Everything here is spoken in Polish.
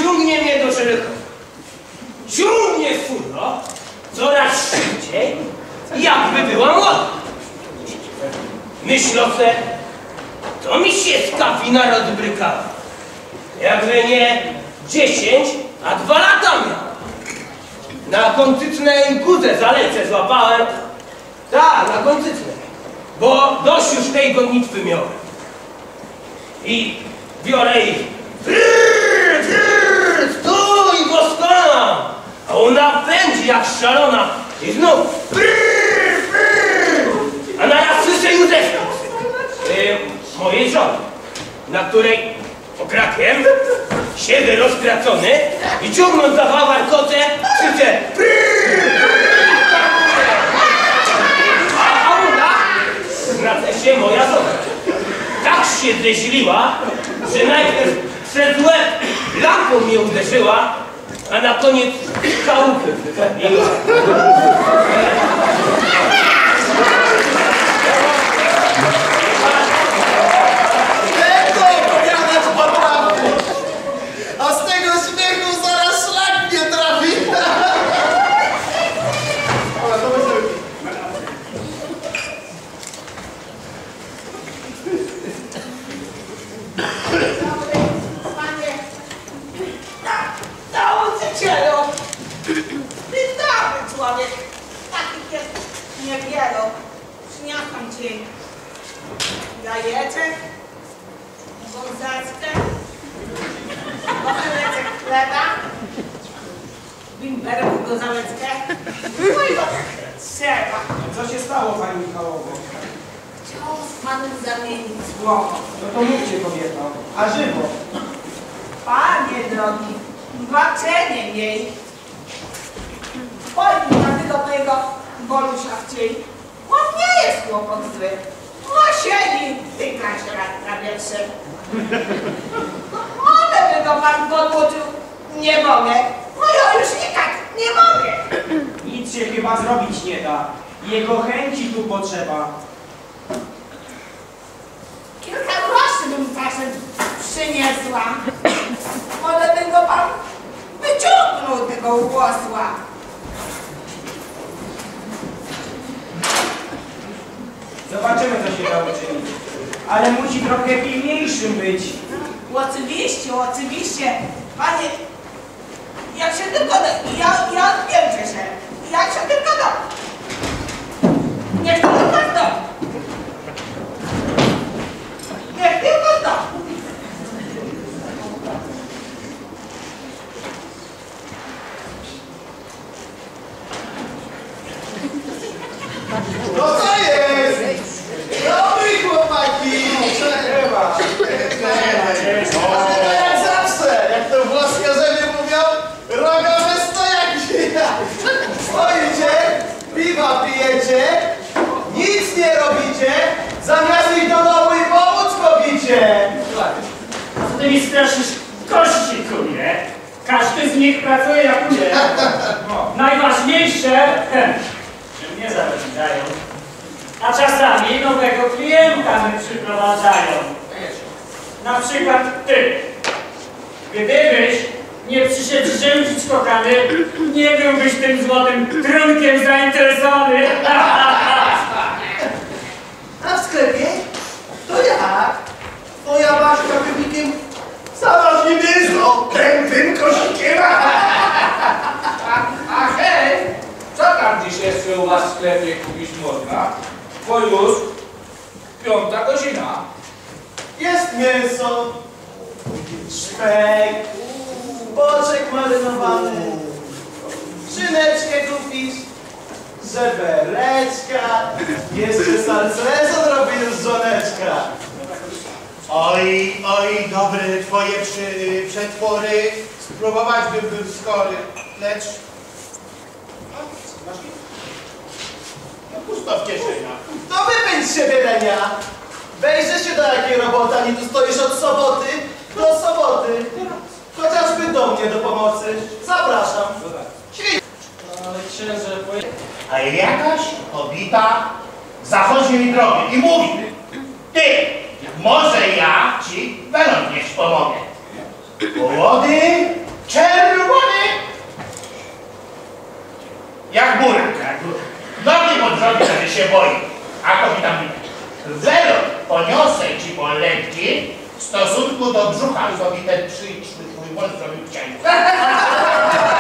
ciągnie mnie do Szeregowa. Ciągnie furo coraz szybciej, jakby była młoda. Myślę se, to mi się z kafina rozbrykała. Jakby nie 10, a 2 lata miała. Na koncycnej guzę zalecę złapałem. Tak, na koncycnej. Bo dość już tej gonitwy miałem. I biorę ich. Stój, bo skonam! A ona pędzi jak szalona. I znów. A naraz słyszę Józefka. Mojej żony, na której okrakiem siedzę rozkracony i ciągnąc za warkocę krzyczę a ona, znaczy się moja żona, tak się zdeźliła, że najpierw przez łeb lampą mnie uderzyła, a na koniec chałupy wypełniła. A z tego śmiechu zaraz szlak mnie trafi. Nauczycielu! Witamy, człowiek! Takich jest niewielu. Przyniosłam ci jajeczek, wąseczkę, bochelecek chleba, bimberek gozaleczkę, no i trzeba. Co się stało, pani Michałowo? Chciał z panem zamienić No to mówcie, kobieto. A żywo. Panie drogi, baczenie jej. Chodź na tego mojego Bolusia chciej. On nie jest chłopak zły. No siedzi, tyka się na wietrze. Ale by go pan podłożył. Nie mogę. No ja już nikak nie mogę. Nic się chyba zrobić nie da. Jego chęci tu potrzeba. Kilka groszy bym czasem przyniosła. Może by go pan wyciągnął tego włosła. Zobaczymy, co się da uczynić. Ale musi trochę pilniejszym być. Oczywiście, oczywiście. Panie, jak się tylko da, ja odpięczę się. Jak się tylko da. Niech tylko da. Niech tylko da. No co jest? Dobry chłopaki! Trzeba. A tylko jak zawsze, jak to włoskarzowie mówią, rogowe stojaki. Stoicie, piwa pijecie, nic nie robicie, zamiast iść do domu i pomóc kobicie. Co ty mi straszysz kości, kurwie? Każdy z nich pracuje jak umie. Najważniejsze, że mnie zarządzają. A czasami nowego klienta mi przyprowadzają. Na przykład ty. Gdybyś nie przyszedł rzędzić, kochany, nie byłbyś tym złotym trunkiem zainteresowany. A w sklepie? To jak? Twoja Baszka wybikiem sama z niebiesko, tępym kosikiem. A hej, co tam dziś jeszcze u was w sklepie kupić można? Bo już 5. godzina. Jest mięso, szpek, boczek marynowany, szyneczkę kupisz, żebereczka, jeszcze salceso zrobisz z żoneczka. Oj, dobre twoje przetwory, spróbować bym był skory, lecz... Masz nic? No pusto w kieszeniach. To wypędź z siebie, Lenia. Wejrzyj się do jakiej roboty, a nie tu stoisz od soboty do soboty. Chociażby do mnie do pomocy. Zapraszam. Ale księże, A jakaś kobieta zachodzi mi drogę i mówi: ty, może ja ci welonierz pomogę. Młody, się boi. A kobieta mówi, Wero, poniosę ci polewki w stosunku do brzucha, co mi ten przyszły twój mąż zrobił ciało.